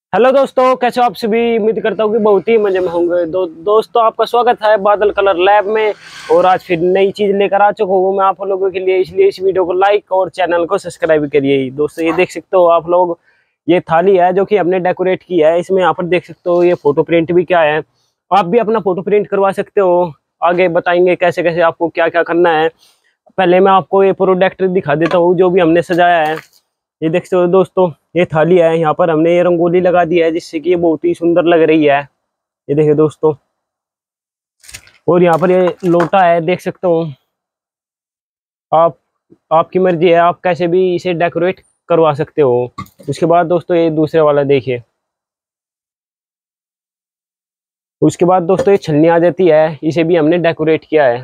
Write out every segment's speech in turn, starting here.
Hello दोस्तों, कैसे हो आप सभी। उम्मीद करता हूँ कि बहुत ही मजे में होंगे। दोस्तों आपका स्वागत है बादल कलर लैब में। और आज फिर नई चीज लेकर आ चुका हूँ मैं आप लोगों के लिए, इसलिए इस वीडियो को लाइक और चैनल को सब्सक्राइब करिए। दोस्तों ये देख सकते हो आप लोग, ये थाली है जो कि हमने डेकोरेट की है। इसमें यहाँ पर देख सकते हो ये फोटो प्रिंट भी क्या है। आप भी अपना फोटो प्रिंट करवा सकते हो। आगे बताएंगे कैसे कैसे आपको क्या क्या करना है। पहले मैं आपको ये प्रोडक्ट दिखा देता हूँ जो भी हमने सजाया है। ये देखते हो दोस्तों, ये थाली है। यहाँ पर हमने ये रंगोली लगा दी है जिससे कि ये बहुत ही सुंदर लग रही है। ये देखिए दोस्तों, और यहाँ पर ये लोटा है, देख सकते हो आप। आपकी मर्जी है, आप कैसे भी इसे डेकोरेट करवा सकते हो। उसके बाद दोस्तों ये दूसरे वाला देखिए। उसके बाद दोस्तों ये छलनी आ जाती है, इसे भी हमने डेकोरेट किया है।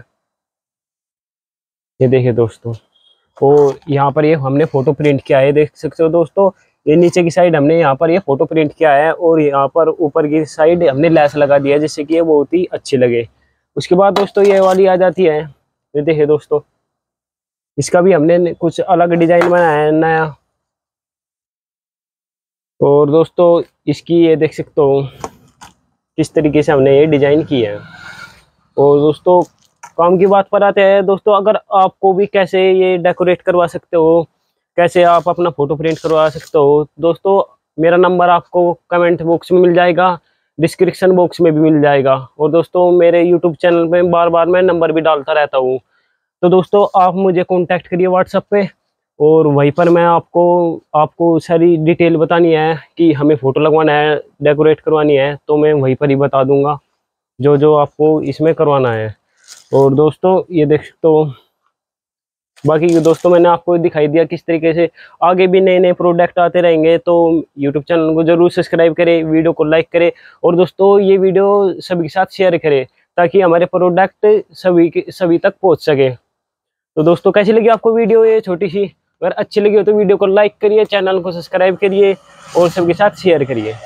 ये देखिए दोस्तों, और यहाँ पर ये हमने फोटो प्रिंट किया है, देख सकते हो दोस्तों। ये नीचे की साइड हमने यहाँ पर ये फोटो प्रिंट किया है, और यहाँ पर ऊपर की साइड हमने लेस लगा दिया है जिससे कि ये बहुत ही अच्छी लगे। उसके बाद दोस्तों ये वाली आ जाती है। ये देखिए दोस्तों, इसका भी हमने कुछ अलग डिजाइन बनाया है नया। और दोस्तों इसकी ये देख सकते हो किस तरीके से हमने ये डिजाइन की है। और दोस्तों काम की बात पर आते हैं दोस्तों, अगर आपको भी कैसे ये डेकोरेट करवा सकते हो, कैसे आप अपना फोटो प्रिंट करवा सकते हो दोस्तों, मेरा नंबर आपको कमेंट बॉक्स में मिल जाएगा, डिस्क्रिप्शन बॉक्स में भी मिल जाएगा। और दोस्तों मेरे यूट्यूब चैनल पे बार बार मैं नंबर भी डालता रहता हूँ। तो दोस्तों आप मुझे कांटेक्ट करिए व्हाट्सएप पे, और वहीं पर मैं आपको आपको सारी डिटेल बतानी है कि हमें फ़ोटो लगवाना है, डेकोरेट करवानी है, तो मैं वहीं पर ही बता दूंगा जो जो आपको इसमें करवाना है। और दोस्तों ये देख सकते हो, बाकी दोस्तों मैंने आपको दिखाई दिया किस तरीके से आगे भी नए नए प्रोडक्ट आते रहेंगे। तो यूट्यूब चैनल को जरूर सब्सक्राइब करें, वीडियो को लाइक करें, और दोस्तों ये वीडियो सभी के साथ शेयर करें ताकि हमारे प्रोडक्ट सभी तक पहुंच सके। तो दोस्तों कैसी लगी आपको वीडियो ये छोटी सी। अगर अच्छी लगी हो तो वीडियो को लाइक करिए, चैनल को सब्सक्राइब करिए और सबके साथ शेयर करिए।